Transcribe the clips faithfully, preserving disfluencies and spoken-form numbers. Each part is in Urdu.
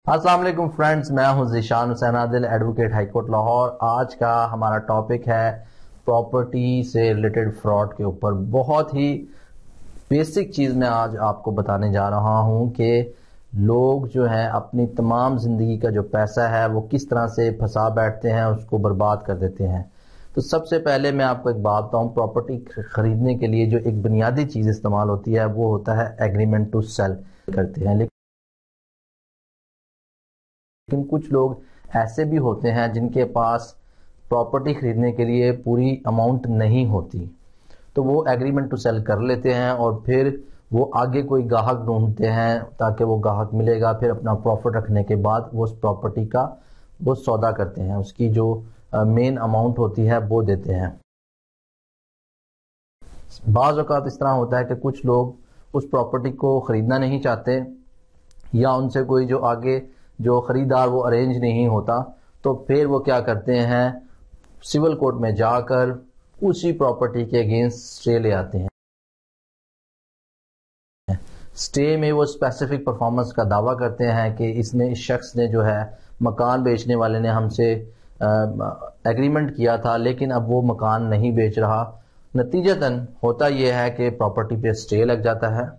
السلام علیکم فرینڈز، میں ہوں Zeeshan Hussain Adil, advocate high court Lahore. آج کا ہمارا ٹاپک ہے پراپرٹی سے ریلیٹڈ فراڈ کے اوپر۔ بہت ہی بیسک چیز میں آج آپ کو بتانے جا رہا ہوں کہ لوگ جو ہیں اپنی تمام زندگی کا جو پیسہ ہے وہ کس طرح سے پھنسا بیٹھتے ہیں، اس کو برباد کر دیتے ہیں۔ تو سب سے پہلے میں آپ کو ایک بات بتاؤں، پراپرٹی خریدنے کے لیے جو ایک بنیادی چیز استعمال ہوتی ہے وہ ہوتا ہے ایگریمنٹ ٹو سیل کرتے ہیں۔ لیکن کچھ لوگ ایسے بھی ہوتے ہیں جن کے پاس پراپرٹی خریدنے کے لیے پوری اماؤنٹ نہیں ہوتی، تو وہ ایگریمنٹ ٹو سیل کر لیتے ہیں اور پھر وہ آگے کوئی گاہک ڈھونڈتے ہیں تاکہ وہ گاہک ملے گا، پھر اپنا پروفٹ رکھنے کے بعد وہ اس پراپرٹی کا وہ سودا کرتے ہیں، اس کی جو مین اماؤنٹ ہوتی ہے وہ دیتے ہیں۔ بعض اوقات اس طرح ہوتا ہے کہ کچھ لوگ اس پراپرٹی کو خریدنا نہیں چاہتے، یا ان سے کوئی جو آگے جو خریدار وہ ارینج نہیں ہوتا، تو پھر وہ کیا کرتے ہیں، سول کورٹ میں جا کر اسی پراپرٹی کے اگینسٹ سٹے لے آتے ہیں۔ سٹے میں وہ اسپیسیفک پرفارمنس کا دعویٰ کرتے ہیں کہ اس نے اس شخص نے جو ہے مکان بیچنے والے نے ہم سے ایگریمنٹ کیا تھا لیکن اب وہ مکان نہیں بیچ رہا۔ نتیجتاً ہوتا یہ ہے کہ پراپرٹی پہ سٹے لگ جاتا ہے۔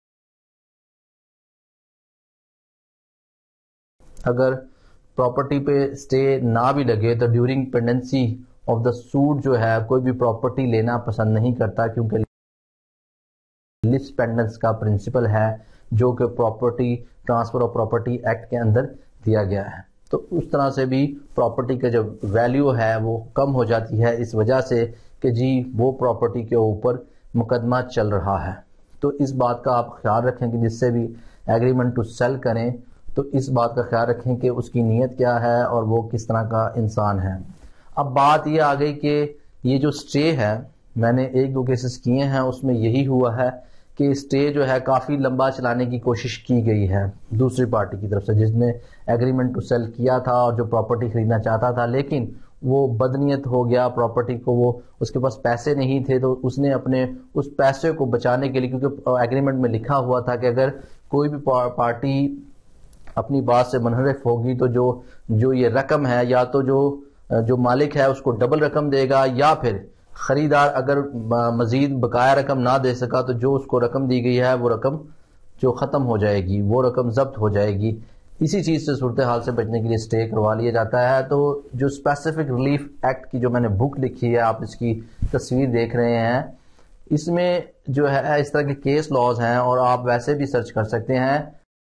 اگر پراپرٹی پہ سٹے نہ بھی لگے تو during pendency of the suit جو ہے کوئی بھی پراپرٹی لینا پسند نہیں کرتا، کیونکہ لیس پینڈنس کا پرنسپل ہے جو کہ property transfer of property act کے اندر دیا گیا ہے۔ تو اس طرح سے بھی پراپرٹی کا جو ویلیو ہے وہ کم ہو جاتی ہے اس وجہ سے کہ جی وہ پراپرٹی کے اوپر مقدمہ چل رہا ہے۔ تو اس بات کا آپ خیال رکھیں کہ جس سے بھی ایگریمنٹ ٹو سیل کریں تو اس بات کا خیال رکھیں کہ اس کی نیت کیا ہے اور وہ کس طرح کا انسان ہے۔ اب بات یہ آ گئی کہ یہ جو سٹے ہے، میں نے ایک دو کیسز کیے ہیں، اس میں یہی ہوا ہے کہ سٹے جو ہے کافی لمبا چلانے کی کوشش کی گئی ہے دوسری پارٹی کی طرف سے، جس نے ایگریمنٹ ٹو سیل کیا تھا اور جو پراپرٹی خریدنا چاہتا تھا، لیکن وہ بدنیت ہو گیا، پراپرٹی کو وہ اس کے پاس پیسے نہیں تھے، تو اس نے اپنے اس پیسے کو بچانے کے لیے، کیونکہ ایگریمنٹ میں لکھا ہوا تھا کہ اگر کوئی بھی پارٹی اپنی بات سے منحرف ہوگی تو جو جو یہ رقم ہے یا تو جو جو مالک ہے اس کو ڈبل رقم دے گا، یا پھر خریدار اگر مزید بقایا رقم نہ دے سکا تو جو اس کو رقم دی گئی ہے وہ رقم جو ختم ہو جائے گی، وہ رقم ضبط ہو جائے گی۔ اسی چیز سے صورتحال سے بچنے کے لیے سٹے کروا لیا جاتا ہے۔ تو جو اسپیسیفک ریلیف ایکٹ کی جو میں نے بک لکھی ہے، آپ اس کی تصویر دیکھ رہے ہیں، اس میں جو ہے اس طرح کے کیس لاز ہیں اور آپ ویسے بھی سرچ کر سکتے ہیں،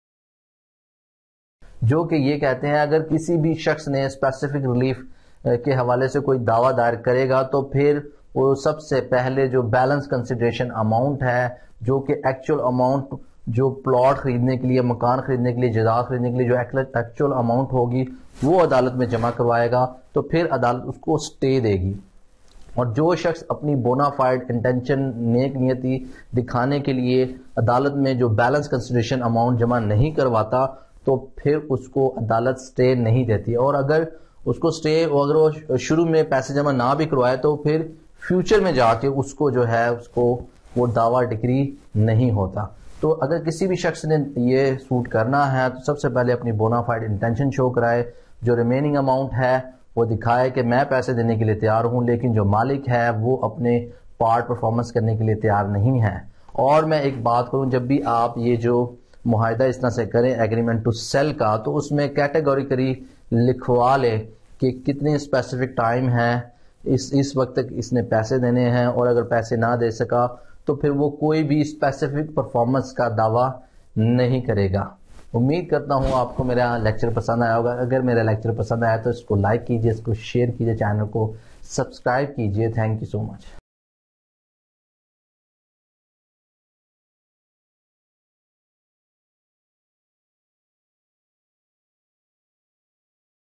جو کہ یہ کہتے ہیں اگر کسی بھی شخص نے اسپیسیفک ریلیف کے حوالے سے کوئی دعویٰ دائر کرے گا تو پھر وہ سب سے پہلے جو بیلنس کنسیڈریشن اماؤنٹ ہے، جو کہ ایکچوئل اماؤنٹ جو پلاٹ خریدنے کے لیے، مکان خریدنے کے لیے، جائیداد خریدنے کے لیے جو ایکچوئل اماؤنٹ ہوگی وہ عدالت میں جمع کروائے گا، تو پھر عدالت اس کو سٹے دے گی۔ اور جو شخص اپنی بونا فائڈ انٹینشن، نیک نیتی دکھانے کے لیے عدالت میں جو بیلنس کنسیڈریشن اماؤنٹ جمع نہیں کرواتا تو پھر اس کو عدالت سٹے نہیں دیتی، اور اگر اس کو سٹے اگر وہ شروع میں پیسے جمع نہ بھی کروائے تو پھر فیوچر میں جا کے اس کو جو ہے اس کو وہ دعویٰ ڈگری نہیں ہوتا۔ تو اگر کسی بھی شخص نے یہ سوٹ کرنا ہے تو سب سے پہلے اپنی بونا فائڈ انٹینشن شو کرائے، جو ریمیننگ اماؤنٹ ہے وہ دکھائے کہ میں پیسے دینے کے لیے تیار ہوں، لیکن جو مالک ہے وہ اپنے پارٹ پرفارمنس کرنے کے لیے تیار نہیں ہے۔ اور میں ایک بات کروں، جب بھی آپ یہ جو معاہدہ اس طرح سے کریں ایگریمنٹ ٹو سیل کا، تو اس میں کیٹیگوریکلی لکھوا لے کہ کتنی اسپیسیفک ٹائم ہے، اس اس وقت تک اس نے پیسے دینے ہیں، اور اگر پیسے نہ دے سکا تو پھر وہ کوئی بھی اسپیسیفک پرفارمنس کا دعویٰ نہیں کرے گا۔ امید کرتا ہوں آپ کو میرا لیکچر پسند آیا ہوگا۔ اگر میرا لیکچر پسند آیا تو اس کو لائک کیجیے، اس کو شیئر کیجیے، چینل کو سبسکرائب کیجیے۔ Thank you so much.